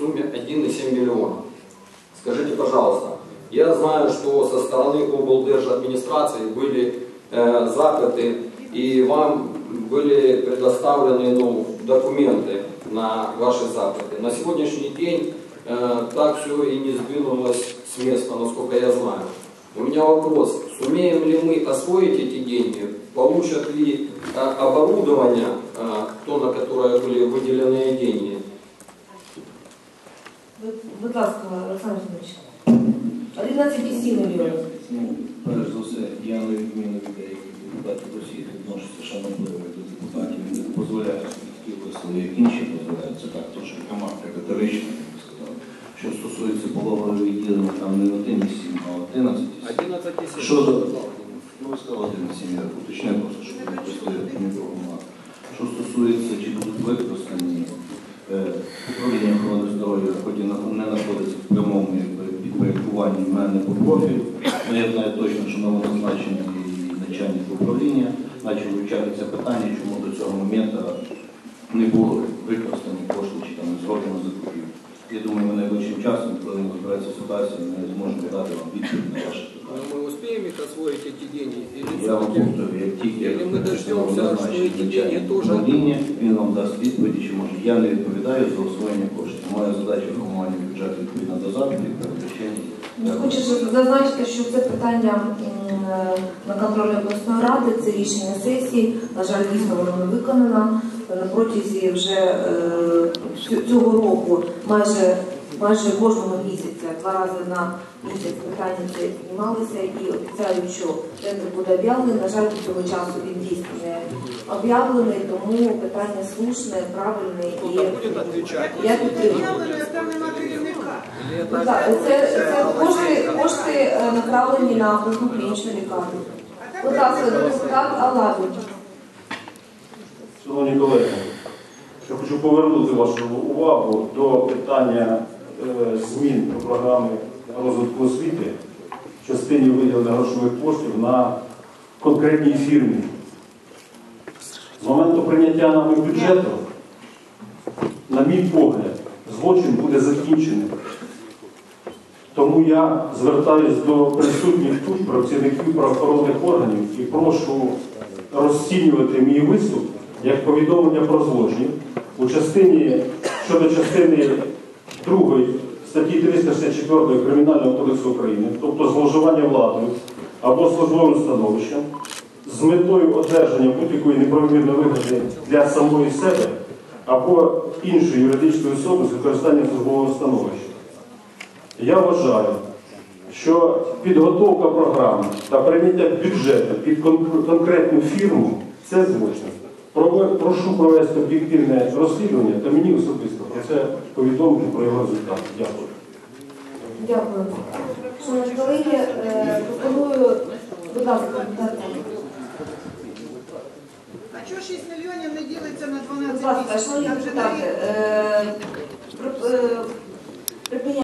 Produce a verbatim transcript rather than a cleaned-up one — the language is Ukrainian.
сумме один и семь миллиона. Скажите, пожалуйста, я знаю, что со стороны облдержадминистрации были э, запыты и вам были предоставлены ну, документы на ваши запыты. На сегодняшний день э, так все и не сдвинулось с места, насколько я знаю. У меня вопрос, сумеем ли мы освоить эти деньги, получат ли э, оборудование, э, то, на которое были выделены деньги? Будь ласка, Олександр Сидорович. одинадцять цілих сім мільйонів. Ну, перш за все, я на відміну від деяких депутатів Росії відношуся шанобливо до депутатів і не дозволяю такі вислови, як інші дозволяють. Це так, трошки команда категорична, як би сказав. Що стосується пологового відділення, там не один і сім, а одинадцять і сім. Що за... Ну, ви сказали один і сім, я уточнив просто, щоб не постояти нікого мати. Що стосується, чи будуть використані управління охорони здоров'я, хоч і не знаходиться в прямому підпорядкуванні в мене по профілю, але я знаю точно, що новоназначений начальник управління почав вивчати це питання, чому до цього моменту не було використані кошти чи там не зроблено закупівлю. Я думаю, ми найближчим часом, коли ми розбереться ситуацію, ми зможемо дати вам відповідь на ваше питання. Мы успеем их освоить, эти деньги? Или Я вам повторю, як тільки я новоназначений начальник управління, він вам дасть відповіді, чи може. Я не відповідаю за освоєння коштів. Моя задача формування бюджету відповідно до заходів, передбачення. Хочу зазначити, що це питання на контролі обласної ради, це рішення сесії. На жаль, дійсно воно не виконано. На протязі вже цього року майже, майже кожного місяця, два рази на місяць питання це піднімалися і обіцяють, що тендер буде об'явлений. На жаль, до цього часу він дійсно не об'явлений, тому питання слушне, правильне і я підтримую. Це, це кошти, кошти направлені на обласну клінічну лікарню. Будь ласка, депутат Аладін. Шановні колеги, я хочу повернути вашу увагу до питання е, змін до програми розвитку освіти в частині виділення грошових коштів на конкретній фірмі. З моменту прийняття нами бюджету, на мій погляд, злочин буде закінчений. Тому я звертаюсь до присутніх тут працівників правоохоронних органів і прошу розцінювати мій виступ як повідомлення про злочин у частині, щодо частини другої статті триста шістдесят чотири Кримінального кодексу України, тобто зловживання владою або службовим становищем з метою одержання будь-якої неправомірної вигоди для самої себе або іншої юридичної особи з використанням службового становища. Я вважаю, що підготовка програми та прийняття бюджету під конкретну фірму – це злочин. Прошу провести об'єктивне розслідування та мені особисто про це повідомити про його результати. Дякую. Дякую. Шановні колеги, пропоную, будь ласка, а чого шість мільйонів не ділиться на дванадцять будь ласка, місяців? шановні депутати,